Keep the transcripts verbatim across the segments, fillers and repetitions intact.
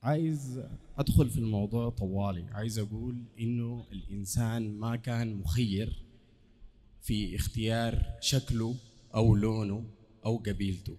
عايز أدخل في الموضوع طوالي. عايز أقول إنه الإنسان ما كان مخير في اختيار شكله أو لونه أو قبيلته.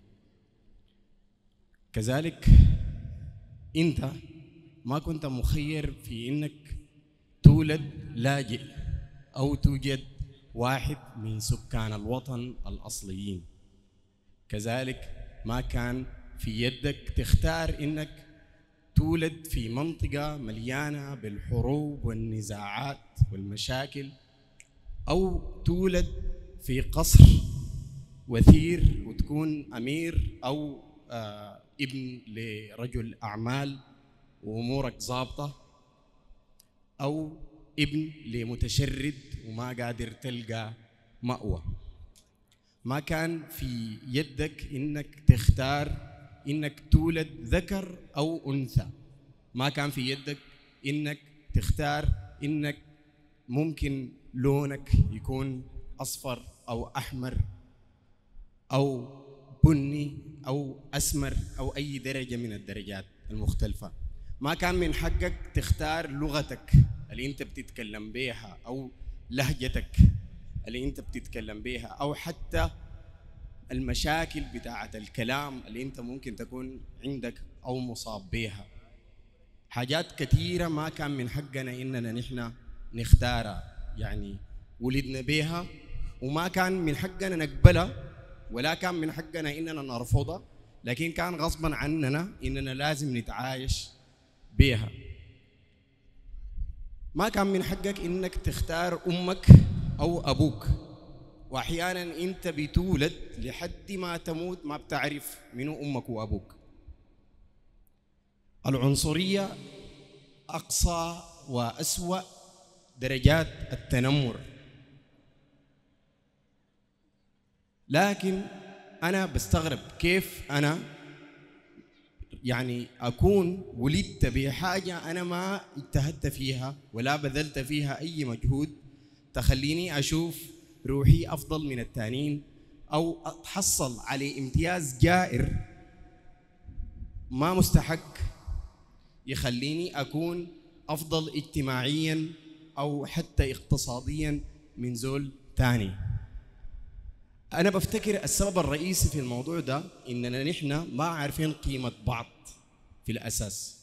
كذلك أنت ما كنت مخير في إنك تولد لاجئ أو توجد واحد من سكان الوطن الأصليين. كذلك ما كان في يدك تختار إنك تولد في منطقة مليانة بالحروب والنزاعات والمشاكل، أو تولد في قصر وثير وتكون أمير، أو آه ابن لرجل أعمال وأمورك ظابطة، أو ابن لمتشرد وما قادر تلقى مأوى. ما كان في يدك إنك تختار إنك تولد ذكر أو أنثى. ما كان في يدك إنك تختار إنك ممكن لونك يكون أصفر أو أحمر أو بني أو أسمر أو أي درجة من الدرجات المختلفة. ما كان من حقك تختار لغتك اللي أنت بتتكلم بيها، أو لهجتك اللي أنت بتتكلم بيها، أو حتى المشاكل بتاعة الكلام اللي أنت ممكن تكون عندك أو مصاب بيها. حاجات كثيرة ما كان من حقنا إننا نحن نختارها، يعني ولدنا بيها، وما كان من حقنا نقبلها ولا كان من حقنا إننا نرفضها، لكن كان غصبا عننا إننا لازم نتعايش بيها. ما كان من حقك إنك تختار أمك أو أبوك، وأحيانا أنت بتولد لحد ما تموت ما بتعرف منو أمك وأبوك. العنصرية أقصى وأسوأ درجات التنمر، لكن أنا بستغرب كيف أنا يعني أكون ولدت بحاجة أنا ما اجتهدت فيها ولا بذلت فيها أي مجهود تخليني أشوف روحي أفضل من التانيين، أو أتحصل على امتياز جائر ما مستحق يخليني أكون أفضل اجتماعيا أو حتى اقتصاديا من زول تاني. أنا بفتكر السبب الرئيسي في الموضوع ده إننا نحن ما عارفين قيمة بعض في الأساس،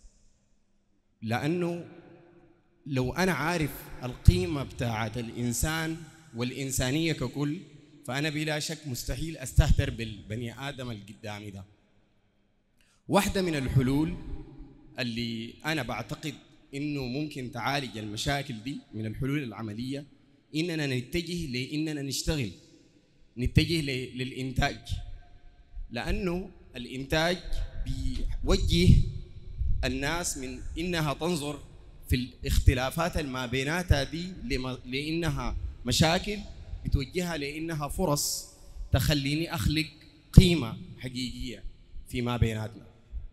لأنه لو أنا عارف القيمة بتاعت الإنسان والإنسانية ككل، فأنا بلا شك مستحيل أستهتر بالبني آدم القدامي ده. واحدة من الحلول اللي أنا بعتقد إنه ممكن تعالج المشاكل دي من الحلول العملية إننا نتجه لإننا نشتغل، نتجه للإنتاج، لأنه الإنتاج بيوجه الناس من إنها تنظر في الاختلافات الما بيناتها دي لأنها مشاكل، بتوجهها لأنها فرص تخليني أخلق قيمة حقيقية فيما بيناتنا.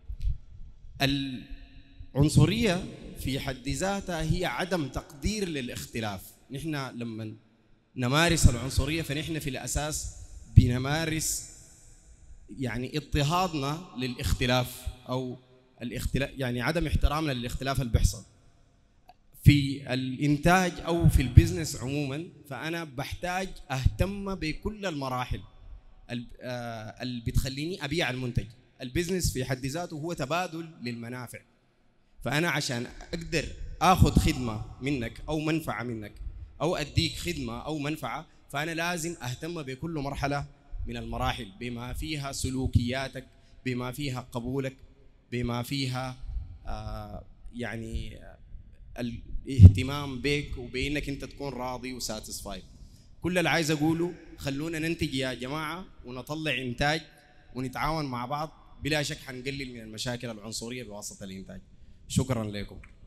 العنصرية في حد ذاتها هي عدم تقدير للاختلاف. نحن لما نمارس العنصرية فنحن في الأساس بنمارس يعني اضطهادنا للاختلاف، أو الاختلاف يعني عدم احترامنا للاختلاف اللي بيحصل في الإنتاج أو في البزنس عموما. فأنا بحتاج أهتم بكل المراحل اللي بتخليني أبيع المنتج. البزنس في حد ذاته هو تبادل للمنافع، فأنا عشان أقدر أخذ خدمة منك أو منفعة منك أو أديك خدمة أو منفعة، فأنا لازم أهتم بكل مرحلة من المراحل، بما فيها سلوكياتك، بما فيها قبولك، بما فيها آه يعني الاهتمام بك وبإنك أنت تكون راضي وساتسفايد. كل اللي عايز أقوله خلونا ننتج يا جماعة ونطلع إنتاج ونتعاون مع بعض، بلا شك حنقلل من المشاكل العنصرية بواسطة الإنتاج. شكرا لكم.